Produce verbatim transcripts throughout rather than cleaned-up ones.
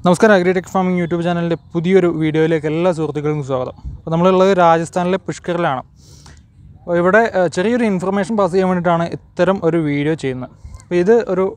നമസ്കാരം, agritech farming YouTube ചാനലിൻ്റെ പുതിയൊരു വീഡിയോയിലേക്ക് എല്ലാ സുഹൃത്തുക്കൾക്കും സ്വാഗതം. അപ്പോൾ നമ്മളുള്ളത് രാജസ്ഥാനിലെ പുഷ്കറിലാണ്. അപ്പോൾ ഇവിടെ ചെറിയൊരു ഇൻഫർമേഷൻ പാസ് ചെയ്യാൻ വേണ്ടിയിട്ടാണ് ഇത്തരം ഒരു വീഡിയോ ചെയ്യുന്നത്. അപ്പോൾ ഇത് ഒരു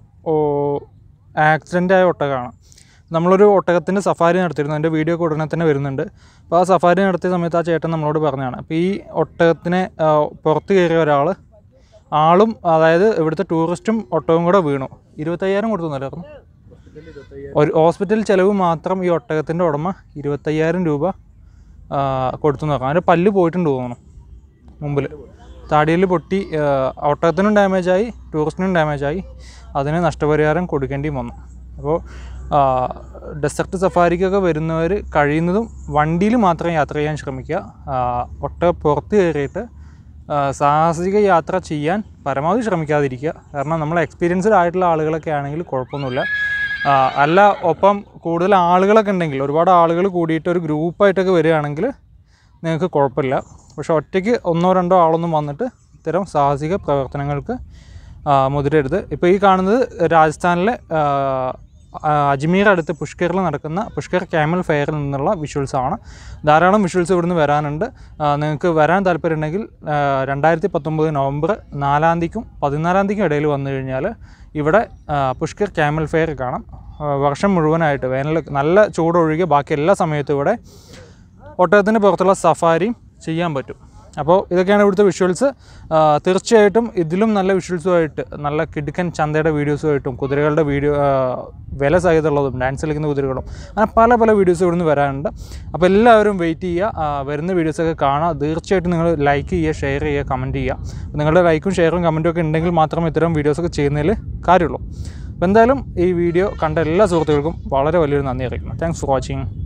ആക്സിഡൻ്റായ ഒട്ടകമാണ്. നമ്മളൊരു ഒട്ടകത്തിൻ്റെ സഫാരി നടത്തിയിരുന്നു. അതിൻ്റെ വീഡിയോ ഉടനെ തന്നെ വരുന്നുണ്ട്. അപ്പോൾ ആ സഫാരി നടത്തിയ സമയത്ത് ആ ചേട്ടൻ നമ്മളോട് പറഞ്ഞതാണ്. അപ്പോൾ ഈ ഒട്ടകത്തിനെ പുറത്ത് കയറിയ ഒരാൾ ആളും അതായത് ഇവിടുത്തെ ടൂറിസ്റ്റും ഒട്ടകവും കൂടെ വീണു. ഇരുപത്തയ്യായിരം കൊടുത്തു നല്ലായിരുന്നു. ഒരു ഹോസ്പിറ്റൽ ചിലവ് മാത്രം ഈ ഒട്ടകത്തിൻ്റെ ഉടമ ഇരുപത്തയ്യായിരം രൂപ കൊടുത്തു നോക്കാം. അതിൻ്റെ പല്ല് പോയിട്ടുണ്ട് തോന്നുന്നു, മുമ്പിൽ താടിയിൽ പൊട്ടി. ഒട്ടകത്തിനും ഡാമേജായി, ടൂറിസ്റ്റിനും ഡാമേജായി. അതിന് നഷ്ടപരിഹാരം കൊടുക്കേണ്ടി വന്നു. അപ്പോൾ ഡെസർട്ട് സഫാരിക്കൊക്കെ വരുന്നവർ കഴിയുന്നതും വണ്ടിയിൽ മാത്രം യാത്ര ചെയ്യാൻ ശ്രമിക്കുക. ഒട്ടക പുറത്ത് കയറിയിട്ട് സാഹസിക യാത്ര ചെയ്യാൻ പരമാവധി ശ്രമിക്കാതിരിക്കുക. കാരണം നമ്മൾ എക്സ്പീരിയൻസ്ഡ് ആയിട്ടുള്ള ആളുകളൊക്കെ ആണെങ്കിൽ കുഴപ്പമൊന്നുമില്ല. അല്ല, ഒപ്പം കൂടുതൽ ആളുകളൊക്കെ ഉണ്ടെങ്കിൽ, ഒരുപാട് ആളുകൾ കൂടിയിട്ട് ഒരു ഗ്രൂപ്പായിട്ടൊക്കെ വരികയാണെങ്കിൽ നിങ്ങൾക്ക് കുഴപ്പമില്ല. പക്ഷേ ഒറ്റയ്ക്ക് ഒന്നോ രണ്ടോ ആളൊന്നും വന്നിട്ട് ഇത്തരം സാഹസിക പ്രവർത്തനങ്ങൾക്ക് മുതിരരുത്. ഇപ്പോൾ ഈ കാണുന്നത് രാജസ്ഥാനിലെ അജ്മീർ അടുത്ത് പുഷ്കറിൽ നടക്കുന്ന പുഷ്കർ ക്യാമൽ ഫെയറിൽ നിന്നുള്ള വിഷ്വൽസാണ്. ധാരാളം വിഷ്വൽസ് ഇവിടുന്ന് വരാനുണ്ട്. നിങ്ങൾക്ക് വരാൻ താല്പര്യമുണ്ടെങ്കിൽ രണ്ടായിരത്തി പത്തൊമ്പത് നവംബർ നാലാം തീയതിക്കും പതിനാലാം തീയതിക്കും ഇടയിൽ വന്നു കഴിഞ്ഞാൽ ഇവിടെ പുഷ്കർ ക്യാമൽ ഫെയർ കാണാം. വർഷം മുഴുവനായിട്ട് വേനൽ നല്ല ചൂടൊഴികെ ബാക്കി എല്ലാ സമയത്തും ഇവിടെ ഒട്ടകത്തിന് പുറത്തുള്ള സഫാരിയും ചെയ്യാൻ പറ്റും. അപ്പോൾ ഇതൊക്കെയാണ് ഇവിടുത്തെ വിഷ്വൽസ്. തീർച്ചയായിട്ടും ഇതിലും നല്ല വിഷ്വൽസുമായിട്ട്, നല്ല കിടുക്കൻ ചന്തയുടെ വീഡിയോസുമായിട്ടും കുതിരകളുടെ വീഡിയോ വില സഹിതമുള്ളതും ഡാൻസ് കളിക്കുന്ന കുതിരകളും അങ്ങനെ പല പല വീഡിയോസ് ഇവിടുന്ന് വരാനുണ്ട്. അപ്പോൾ എല്ലാവരും വെയിറ്റ് ചെയ്യുക, വരുന്ന വീഡിയോസൊക്കെ കാണുക. തീർച്ചയായിട്ടും നിങ്ങൾ ലൈക്ക് ചെയ്യുക, ഷെയർ ചെയ്യുക, കമൻറ്റ് ചെയ്യുക. നിങ്ങളുടെ ലൈക്കും ഷെയറും കമൻറ്റും ഒക്കെ ഉണ്ടെങ്കിൽ മാത്രമേ ഇത്തരം വീഡിയോസൊക്കെ ചെയ്യുന്നതിൽ കാര്യമുള്ളൂ. അപ്പോൾ എന്തായാലും ഈ വീഡിയോ കണ്ട എല്ലാ സുഹൃത്തുക്കൾക്കും വളരെ വലിയൊരു നന്ദി അറിയിക്കുന്നു. Thanks for watching.